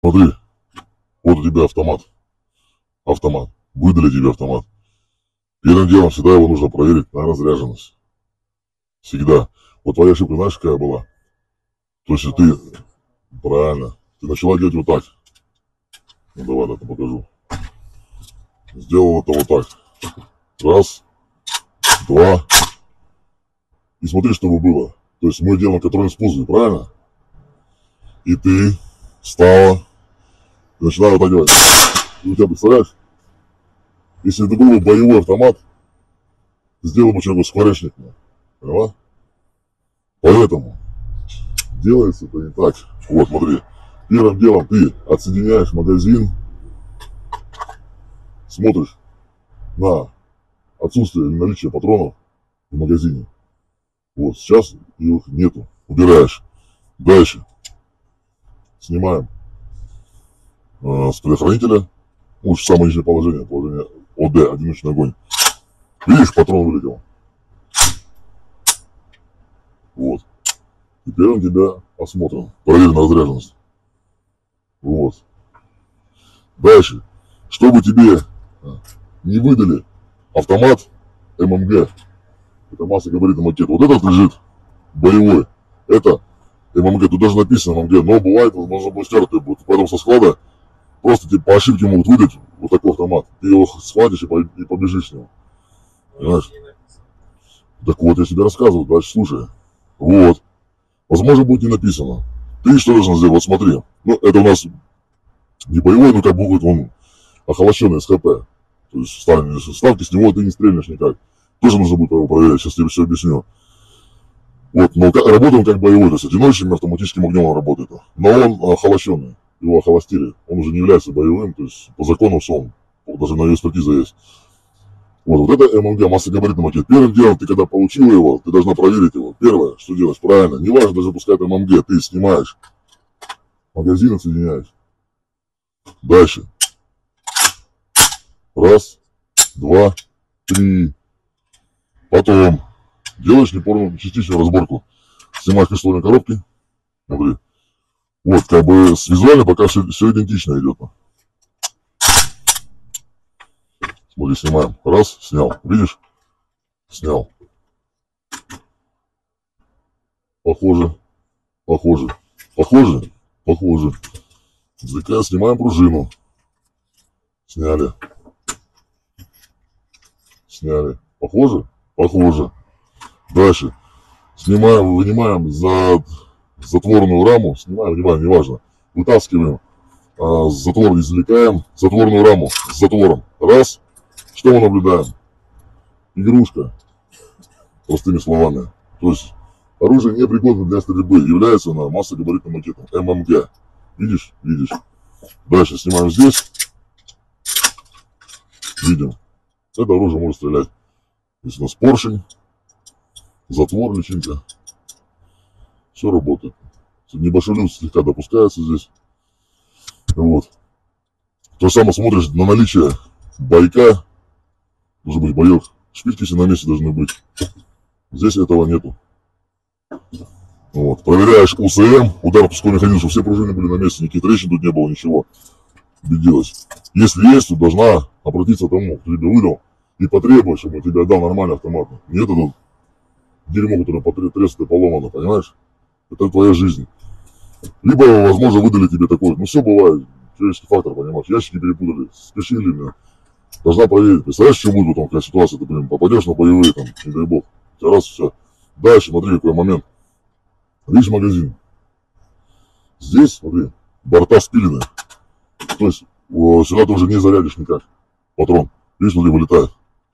Смотри, вот у тебя автомат. Автомат. Выдали тебе автомат. Первым делом всегда его нужно проверить на разряженность. Всегда. Вот твоя ошибка, знаешь, какая была? То есть ты, правильно, ты начала делать вот так. Ну давай, это покажу. Сделал это вот так. Раз, два. И смотри, чтобы было. То есть мы делаем контрольный спуск, правильно? И ты встала, и начинаю вот так делать. И у тебя, представляешь, если это был бы боевой автомат, сделал бы человеку скворечник. Поняла? Поэтому делается это не так. Вот, смотри. Первым делом ты отсоединяешь магазин, смотришь на отсутствие или наличие патронов в магазине. Вот, сейчас их нету. Убираешь. Дальше. Снимаем с предохранителя. Ну, самое нижнее положение, положение ОД, одиночный огонь. Видишь, патрон вылетел. Вот. Теперь он тебя осмотрен. Проверен на разряженность. Вот. Дальше. Чтобы тебе не выдали автомат ММГ. Это массогабаритный макет. Вот этот лежит боевой. Это ММГ. Тут даже написано ММГ. Но бывает, возможно, будет стертый будет. Поэтому со склада просто тебе по ошибке могут выдать вот такой автомат. Ты его схватишь и побежишь с него. Понимаешь? Так вот, я тебе рассказываю. Дальше слушай. Вот. Возможно, будет не написано. Ты что должен сделать? Вот смотри. Ну, это у нас не боевой, но как бы он охолощенный СХП. То есть ставки с него ты не стрельнешь никак. Тоже нужно будет его проверять. Сейчас тебе все объясню. Вот, но работает он как боевой, то есть одиночным автоматическим огнем он работает. Но он охолощенный. Его охолостили. Он уже не является боевым, то есть по закону сон. Даже на экспертиза есть. Вот это ММГ, массогабаритный макет. Первым делом, ты когда получила его, ты должна проверить его. Первое, что делаешь, правильно. Не важно даже пускай это ММГ, ты снимаешь. Магазин отсоединяешь. Дальше. Раз, два, три. Потом делаешь непорную частичную разборку. Снимаешь пистолетные коробки. Смотри. Вот, как бы визуально пока все идентично идет. Смотри, снимаем. Раз, снял. Видишь? Снял. Похоже. Похоже. Похоже? Похоже. Снимаем пружину. Сняли. Сняли. Похоже? Похоже. Дальше. Снимаем, вынимаем затворную раму. Снимаем, вынимаем, неважно. Вытаскиваем. Затвор извлекаем. Затворную раму с затвором. Раз. Что мы наблюдаем? Игрушка. Простыми словами. То есть оружие непригодно для стрельбы. Является она массогабаритным макетом. ММГ. Видишь? Видишь. Дальше снимаем здесь. Видим. Это оружие может стрелять. Здесь у нас поршень. Затвор, личинка. Все работает. Небольшой люфт слегка допускается здесь. Вот. То же самое смотришь на наличие байка. Должен быть боек. Шпильки все на месте должны быть. Здесь этого нету. Вот. Проверяешь УСМ, ударно-пусковой механизм, чтобы все пружины были на месте, никаких трещин тут не было, ничего. Убедилась. Если есть, то должна обратиться к тому, кто тебе выдал, и потребовать, чтобы он тебе отдал нормальный автомат. Не это тут дерьмо, которое треснуто и поломано, понимаешь? Это твоя жизнь. Либо, возможно, выдали тебе такой. Ну, все бывает. Человеческий фактор, понимаешь? Ящики перепутали, спешили меня. Должна проверить. Представляешь, что будет потом, какая ситуация, ты, блин, попадешь на боевые, там, не дай бог. У тебя раз, все. Дальше, смотри, какой момент. Видишь магазин? Здесь, смотри, борта спилены. То есть, сюда ты уже не зарядишь никак. Патрон. Видишь, смотри, вылетает.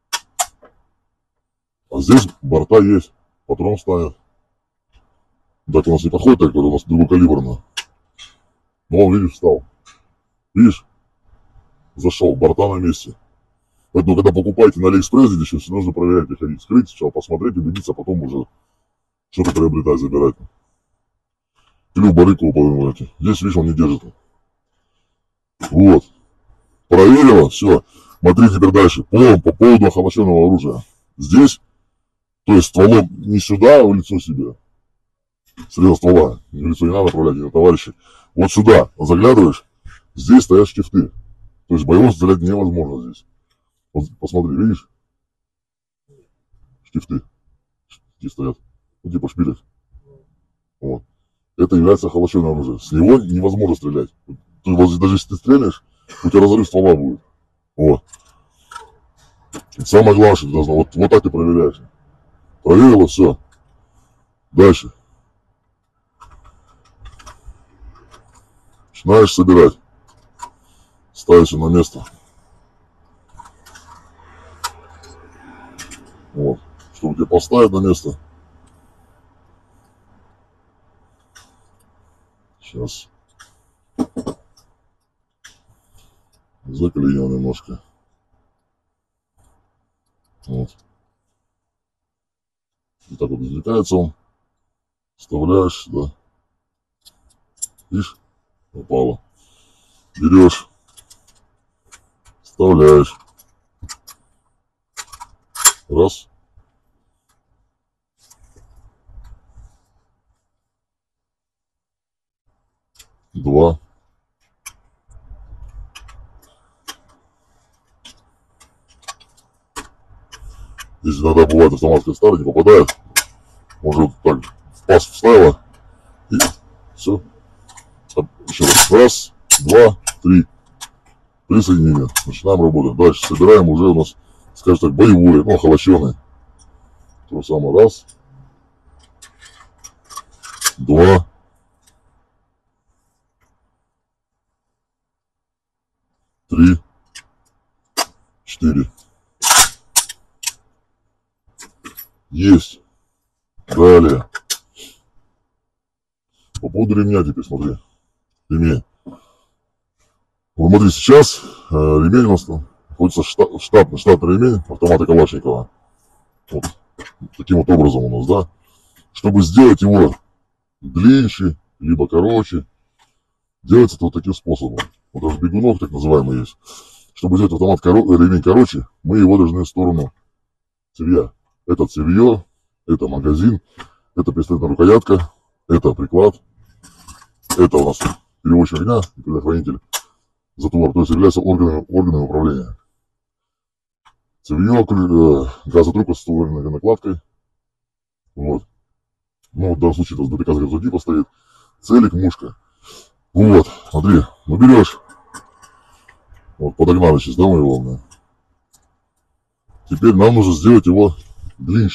А здесь борта есть. Патрон ставят. Так у нас не подходит, так у нас другокалиберно. Но он, видишь, встал. Видишь? Зашел, борта на месте. Поэтому, когда покупаете на Алиэкспресс, здесь все нужно проверять, приходить, скрыть, сначала посмотреть, убедиться, а потом уже что-то приобретать, забирать. Или в барыку упомянуть. Здесь, видишь, он не держит. Вот. Проверила, все. Смотри теперь дальше. По поводу охолощенного оружия. Здесь, то есть стволом не сюда, а в лицо себе. Срезал ствола. В лицо не надо направлять, не на товарища. Вот сюда заглядываешь. Здесь стоят штифты. То есть боевым стрелять невозможно здесь. Вот посмотри, видишь? Штифты. Здесь стоят. Ну, типа шпилек. Вот. Это является охолощенное оружие. С него невозможно стрелять. Вот, даже если ты стрельнешь, у тебя разрыв ствола будет. Вот. Самое главное, что ты должна. Вот так ты проверяешь. Проверила, все. Дальше. Начинаешь собирать. Ставишь на место. Вот. Чтобы тебя поставить на место. Сейчас. Заклинил немножко. Вот. И так вот извлекается он. Вставляешь сюда. Видишь? Попало. Берешь. Вставляешь. Раз. Два. Если иногда бывает автоматская старая, не попадает, может так в паз вставила и все. Еще раз. Раз, два, три. Присоединение. Начинаем работать. Дальше собираем уже у нас, скажем так, боевой, ну, охолощенный. То же самое. Раз, два, три, четыре. Есть. Далее. По поводу ремня теперь смотри. Ремень. Вот смотри, сейчас ремень у нас находится штатный ремень автомата Калашникова. Вот таким вот образом у нас, да. Чтобы сделать его длиннее, либо короче, делается это вот таким способом. Вот даже бегунок так называемый есть. Чтобы сделать автомат ремень короче, мы его должны в сторону цевья. Это цевье, это магазин, это пистолетная рукоятка, это приклад, это у нас переводчик огня и предохранитель затвор, то есть являются органами управления. Цевье, газотрубка с ствольной накладкой. Вот. Ну, в данном случае это с ДТК типа стоит. Целик, мушка. Вот, смотри, ну берешь. Вот, подогнали сейчас, да, мы его. Теперь нам нужно сделать его длиннее.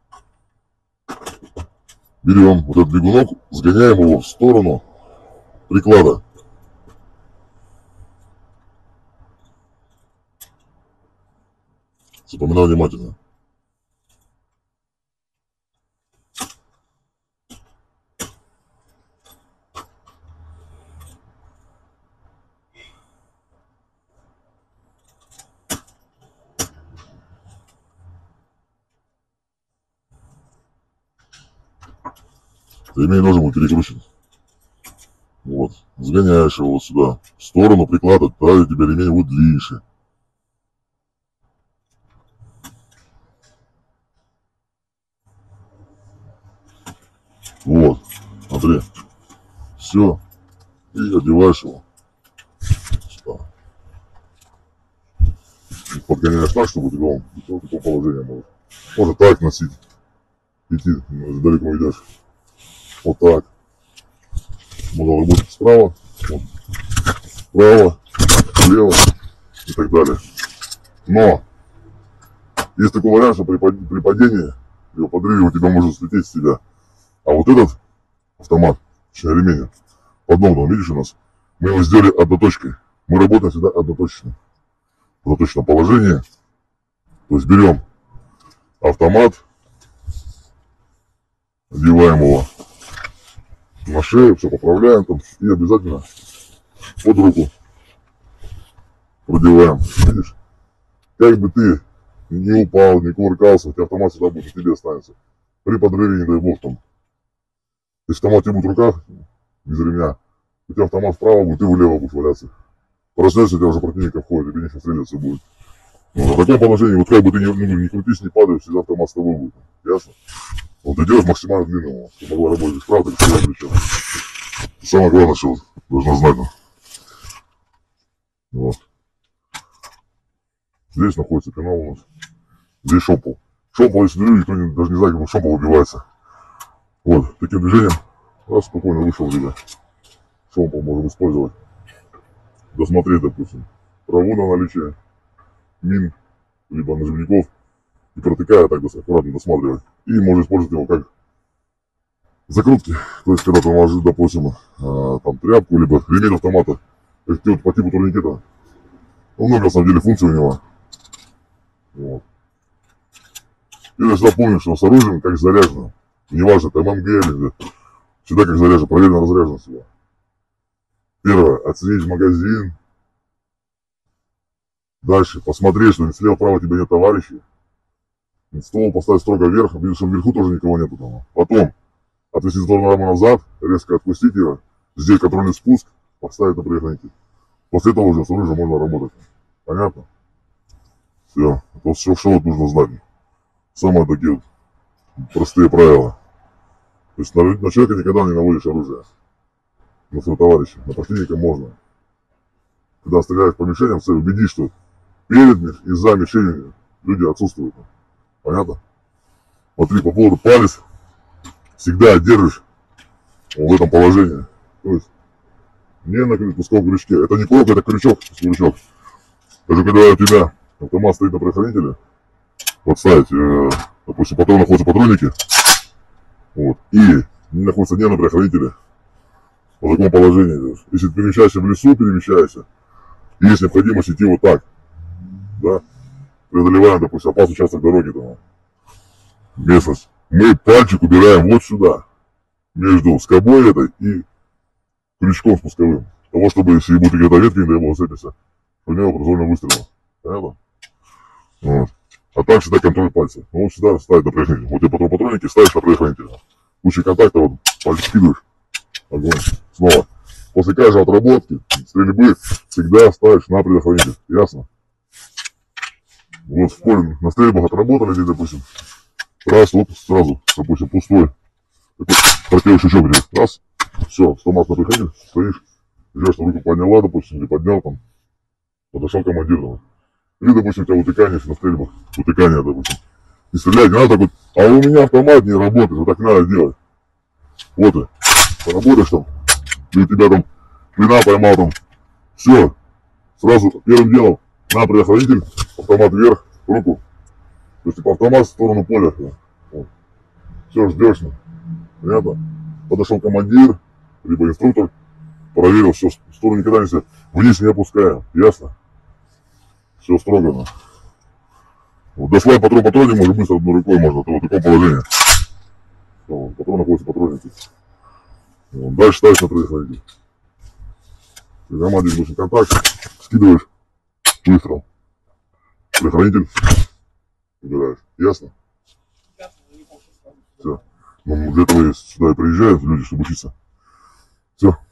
Берем вот этот бегунок, сгоняем его в сторону приклада. Запоминай внимательно. Ремень должен быть перекручен. Вот. Сгоняешь его вот сюда, в сторону приклада, тогда у тебя ремень будет длиннее. Вот. Смотри. Все. И одеваешь его сюда. И подгоняешь так, чтобы у тебя он в таком положении может. Можно так носить. Идти, далеко идешь. Вот так. Можно работать справа, вот, справа, слева и так далее. Но есть такой вариант, что при падении, при подрыве у тебя может слететь с тебя. А вот этот автомат, ремень, подногнутый, видишь у нас, мы его сделали одноточкой. Мы работаем всегда одноточно. В одноточном положении. То есть берем автомат, одеваем его на шею, все поправляем там, и обязательно под руку продеваем. Видишь, как бы ты не упал, не кувыркался, у тебя автомат всегда будет на тебе останется. При подрыве, не дай бог там. Если автомат тебе будет в руках, без ремня, у тебя автомат вправо будет, ты влево будешь валяться. Проснешься, у тебя уже противник обходит, тебе нечего стреляться будет. Ну, в таком положении, вот как бы ты не крутись, не падаешь, всегда автомат с тобой будет. Ясно? Вот ты делаешь максимально длинного, чтобы могла работать справа, так с левым плечом. Самое главное, что должна знать. Вот. Здесь находится пенал у нас. Здесь шомпол. Шомпол, если люди, никто даже не знает, как шомпол убивается. Вот, таким движением раз спокойно вышел сюда. Шомпол можем использовать. Досмотреть, допустим, траву на наличие мин, либо наживников. И протыкая, так аккуратно досматривать. И можно использовать его как закрутки. То есть, когда ты наложишь, допустим, там тряпку, либо ремень автомата, вот по типу турникета. Много, на самом деле, функций у него. Вот. И всегда помню, что с оружием как заряжено. Неважно, это ММГ или всегда как заряжено, проверено разряжено всегда. Первое, оценить магазин. Дальше, посмотреть, что слева-право тебя нет товарищей. Ствол поставить строго вверх, видишь, что вверху тоже никого нету там. Потом, отвести сторону раму назад, резко отпустить ее, сделать контрольный спуск, поставить на предохранитель. После этого уже с оружием можно работать. Понятно? Все. Это все, что вот нужно знать. Самые такие вот простые правила. То есть на человека никогда не наводишь оружие. На своего товарища. На противника можно. Когда стреляешь по мишеням, цель, убедись, что перед и за мишенью люди отсутствуют. Понятно? Смотри, по поводу палец. Всегда держишь в этом положении. То есть не на пусковом крючке. Это не курок, это крючок. Крючок. Даже когда у тебя автомат стоит на предохранителе, вот ставить, допустим, патрон находится в патроннике, вот, и не находится не на предохранителе, в таком положении. Если ты перемещаешься в лесу, перемещаешься, есть необходимость идти вот так, да, преодолеваем, допустим, опасный участок дороги, там, местность, мы пальчик убираем вот сюда, между скобой этой и крючком спусковым, того, чтобы, если будет какая-то ветка, не дай бог, зацепиться, у него произвольно выстрелил. Понятно? Вот. А так всегда контроль пальца. Ну, вот всегда ставить на предохранитель. Вот ты патроники ставишь на предохранитель. В случае контакта вот пальчик скидываешь. Огонь. Снова. После каждой отработки стрельбы всегда ставишь на предохранитель. Ясно? Вот в поле на стрельбах отработали здесь, допустим. Раз, вот сразу, допустим, пустой. Такой противный щучок идет. Раз. Все, автомат на предохранитель. Стоишь. Ждешь, что руку подняла, допустим, или поднял там. Подошел командир. Или, допустим, у тебя утыкание на стрельбах. Утыкание, допустим. Не стрелять, не надо так вот. А у меня автомат не работает, вот так надо делать. Вот ты. Поработаешь там. И у тебя там клина поймал там. Все. Сразу первым делом на предохранитель, автомат вверх, руку. То есть типа автомат в сторону поля. Вот. Все, ждешь. Понятно? Подошел командир, либо инструктор, проверил, все, в сторону никогда не вниз не опускаем. Ясно? Все строго. Вот, дослать патроне может быстро одной рукой можно, то вот в таком положении. Вот, патрон находится в патроннике. Вот, дальше ставишь на предохранитель. При команде идешь контакт, скидываешь выстрел. Предохранитель убираешь. Ясно? Все. Ну, для этого сюда и приезжают люди, чтобы учиться. Все.